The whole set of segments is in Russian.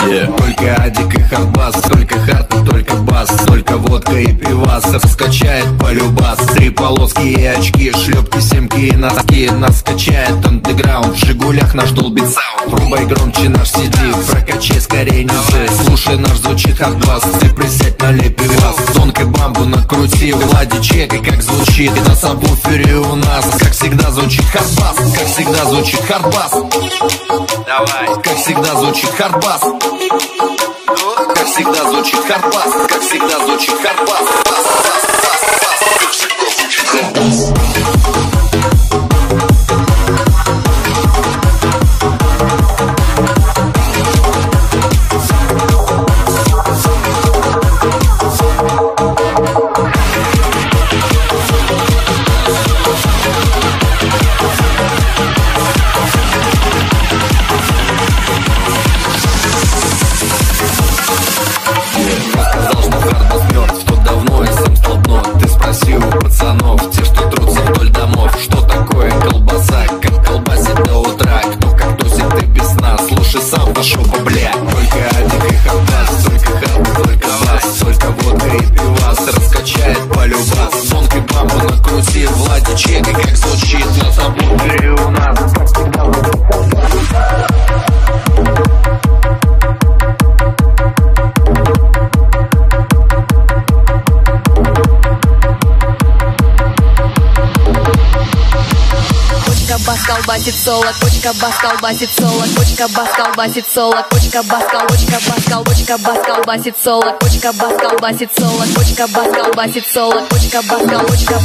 Только адик и хардбас, только хард и только бас, только водка и пивас, раскачает полюбас. Три полоски и очки, шлепки, семки и носки. Нас качает андеграунд, в Жигулях наш долбит саунд. Врубай громче наш CD, прокачай скорее ниже. Слушай, наш звучит хардбас, ты присядь, налей пивас. Тонкой бамбу накрути, Влади чекай, как звучит. На сабвуфере у нас, как всегда, звучит хардбас. Как всегда звучит хардбас. Давай. Как всегда звучит хардбас. Как всегда звучит хардбас. Как всегда звучит хардбас. Как всегда звучит хардбас. Те, что трутся вдоль домов, что такое колбаса, как колбасит до утра. Кто как тусит, ты без сна, слушай сам на шопа, блядь. Только адик и хардбас, только хард, только бас, только водка и пивас, раскачает полюбас. Тонкой бамбу накрути, Влади чекай, как звучит. На сабвуфере у нас, как всегда, бас колбасит соло, кочка бас колбасит соло, кочка бас колбасит соло, кочка бас колбасит соло, кочка бас колбасит соло, кочка бас колбасит соло, кочка бас колбасит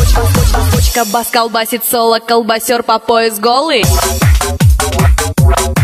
соло, колбасер по пояс голый.